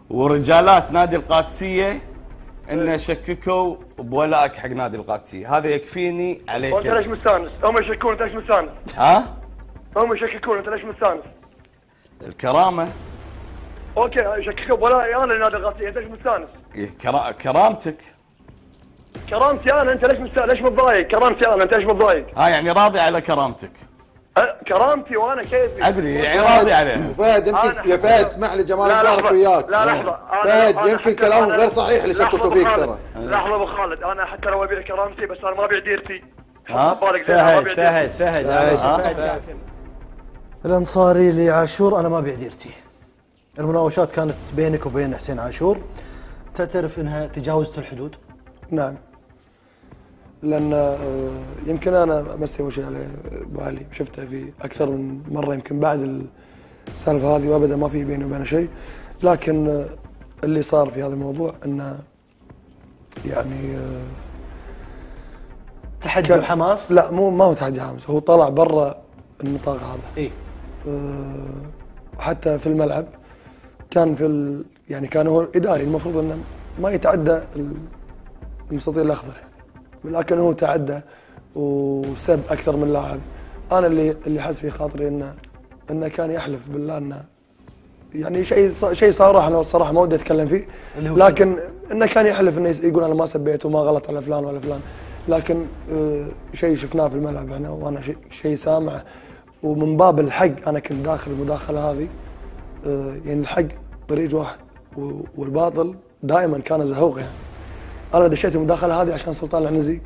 ورجالات نادي القادسيه ان شككوا بولائك حق نادي القادسيه، هذا يكفيني عليك. وانت ليش مستانس؟ هم يشككون انت ليش مستانس؟ ها؟ هم يشككون انت ليش مستانس؟ الكرامه. اوكي يشككوا بولائي انا لنادي القادسيه، انت ليش مستانس؟ كرامتك. كرامتي انا، انت ليش مستانس؟ ليش متضايق؟ كرامتي انا، انت ليش متضايق؟ يعني راضي على كرامتك. كرامتي وانا كيفي ادري يعني راضي عليها. فهد يمكن يا فهد اسمع لي جمال مبارك وياك. لا لحظه فهد يمكن كلامهم غير صحيح اللي شككوا فيك ترى. لحظه ابو خالد، انا حتى لو ابيع كرامتي بس انا ما ابيع ديرتي. فهد الانصاري لعاشور، انا ما ابيع ديرتي. المناوشات كانت بينك وبين حسين عاشور، تعترف انها تجاوزت الحدود؟ نعم، لان يمكن انا ما استوى شيء عليه ابو علي، شفته في اكثر من مره يمكن بعد السالفه هذه، وابدا ما في بيني وبينه شيء. لكن اللي صار في هذا الموضوع انه يعني تحدي حماس؟ لا ما هو تحدي حماس، هو طلع برا النطاق هذا. اي حتى في الملعب كان يعني كان هو اداري، المفروض انه ما يتعدى المستطيل الاخضر يعني، لكن هو تعدى وسب اكثر من لاعب. انا اللي حس في خاطري انه كان يحلف بالله انه يعني شيء صار، انا الصراحه ما ودي اتكلم فيه، لكن انه كان يحلف انه يقول انا ما سبيته وما غلط على فلان ولا فلان. لكن شيء شفناه في الملعب احنا، وانا شيء سامعه، ومن باب الحق انا كنت داخل المداخله هذه. يعني الحق طريق واحد والباطل دائما كان زهوق. يعني انا دشيت المداخله هذه عشان سلطان العنزي،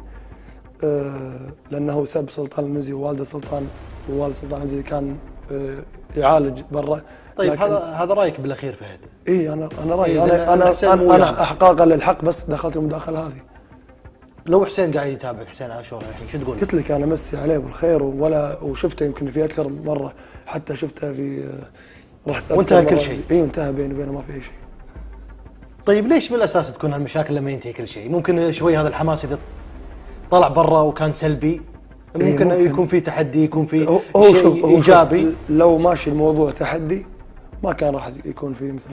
لانه سب سلطان العنزي ووالده سلطان، ووالد سلطان العنزي كان يعالج برا. طيب هذا رايك بالاخير فهد؟ اي انا رايي، انا احقاقا للحق بس دخلت المداخله هذه. لو حسين قاعد يتابعك، حسين عاشور الحين شو تقول؟ قلت لك انا مسي عليه بالخير، وشفته يمكن في اكثر من مره، حتى شفته في رحت وانتهى كل شيء. اي انتهى بيني وبينه ما في اي شيء. طيب ليش بالاساس تكون هالمشاكل لما ينتهي كل شيء؟ ممكن شوي هذا الحماس اذا طلع برا وكان سلبي، ممكن يكون في تحدي، يكون في شيء ايجابي. لو ماشي الموضوع تحدي ما كان راح يكون في مثل